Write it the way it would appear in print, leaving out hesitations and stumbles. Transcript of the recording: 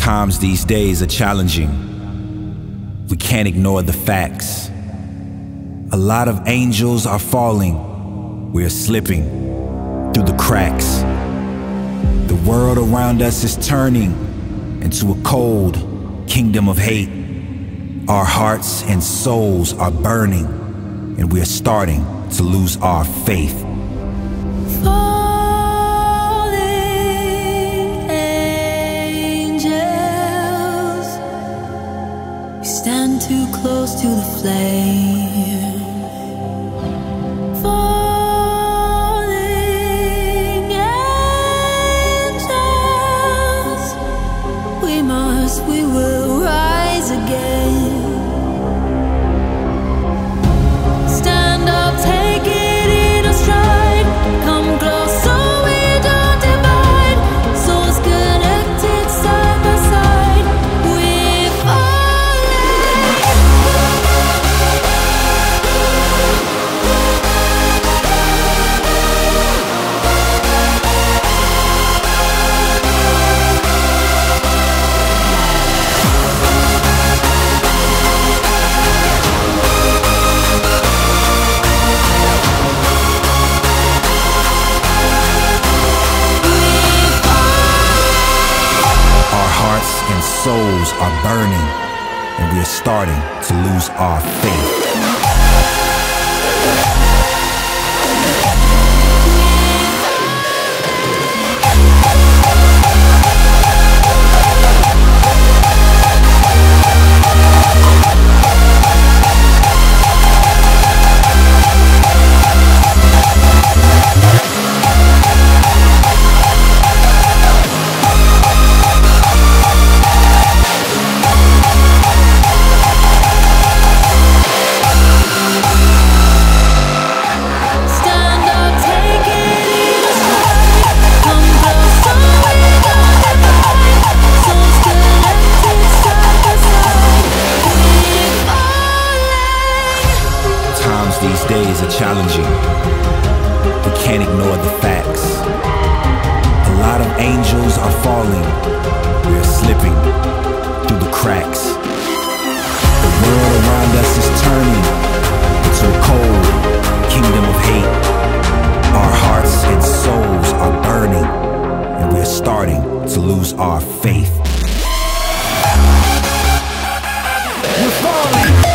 Times these days are challenging. We can't ignore the facts. A lot of angels are falling. We're slipping through the cracks. The world around us is turning into a cold kingdom of hate. Our hearts and souls are burning, and we're starting to lose our faith. Stand too close to the flame. Falling angels, we will rise again. Stand up, take it in a stride. Come close so we don't divide. Souls connected side by side. We're and souls are burning, and we are starting to lose our faith. These days are challenging. We can't ignore the facts. A lot of angels are falling. We're slipping through the cracks. The world around us is turning into a cold kingdom of hate. Our hearts and souls are burning, and we're starting to lose our faith. We're falling.